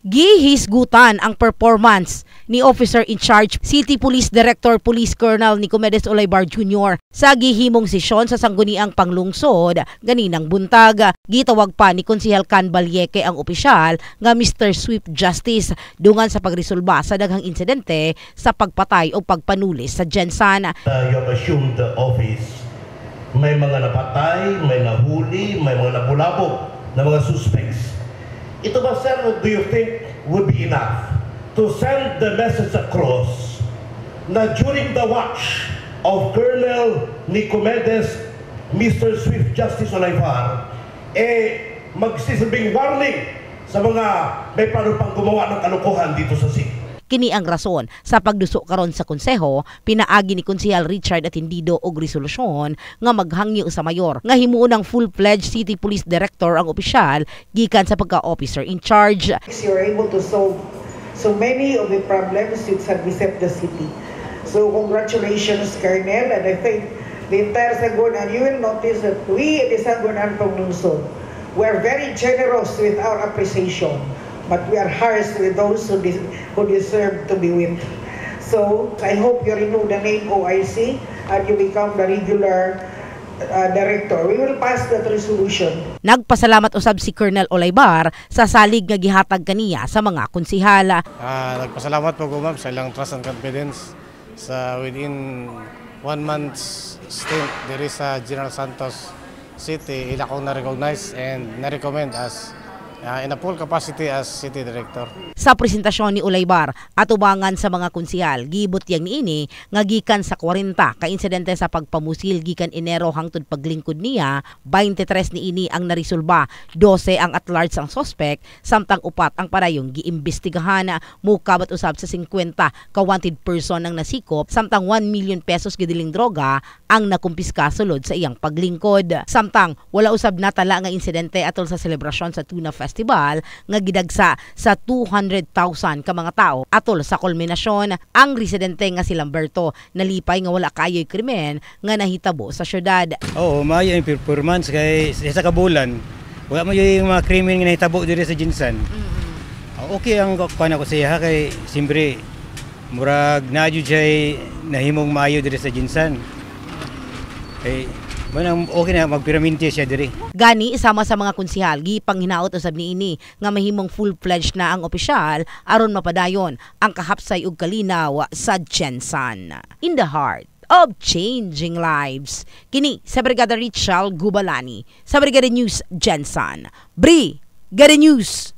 Gihisgutan ang performance ni Officer in Charge City Police Director Police Colonel Nicomedes Olaybar Jr. sa gihimong sesyon sa sangguniang panglungsod ganinang buntag. Gitawag pa ni Konsehal Can Balyeque ang opisyal nga Mr. Swift Justice dungan sa pagresolba sa daghang insidente sa pagpatay o pagpanulis sa Gensan. You have assumed the office. May mga napatay, may nahuli, may mga nabulabog na mga suspects. Ito ba, sir, do you think would be enough to send the message across na during the watch of Colonel Nicomedes, Mr. Swift Justice Olaybar, magsisilbing warning sa mga may plano pang gumawa ng kalokohan dito sa city? Kini ang rason sa pagduso karon sa konseho, pinaagi ni Konsehal Richard Atendido og resolusyon nga maghangyo sa mayor nga himuon ng full-fledged City Police Director ang opisyal gikan sa pagka-officer in charge. You're able to solve so many of the problems which have beset the city. So congratulations, Colonel, and I think the entire Sangguniang, you will notice that we at the Sangguniang Panglungsod, we're very generous with our appreciation. But we are harsh with those who deserve to be whipped. So I hope you renew the name OIC and you become the regular director. We will pass that resolution. Nagpasalamat usab si Colonel Olaybar sa salig nga gihatag kaniya sa mga konsehala. Nagpasalamat po ko, ma'am, sa ilang trust and confidence sa within 1 month's stint diri sa General Santos City. Ila ko na-recognize and na-recommend as in a full capacity as City Director. Sa presentasyon ni Olaybar, atubangan sa mga konsehal, gibot yang niini nga gikan sa 40 ka insidente sa pagpamusil gikan Enero hangtod paglingkod niya, 23 niini ang narisolba, 12 ang at large ang suspect, samtang 4 ang parayong giimbestigahan. Mukabat usab sa 50 ka wanted person ang nasikop, samtang 1 million pesos gidiling droga ang nakumpiska sulod sa iyang paglingkod. Samtang wala usab natala nga insidente atol sa selebrasyon sa Tuna Festival nga gidagsa sa 200,000 ka mga tao atol sa kulminasyon. Ang residente nga si Lamberto nalipay nga wala kayo'y krimen nga nahitabo sa syudad. Oo, maayo yung performance kay sa kabulan. Wala mo yung mga krimen nga nahitabo diri sa Gensan. Okay ang kuan ako siya kay simbre murag nadyo jay nahimong maayo diri sa Gensan. Okay na magpiraminti siya diri. Gani isama sa mga konsehal gipanghinaot usab niini nga mahimong full-fledged na ang opisyal aron mapadayon ang kahapsay ug kalinaw sa Gensan. In the heart of changing lives. Kini sa Brigada Richal Gubalani sa Brigada News Gensan. Brigada News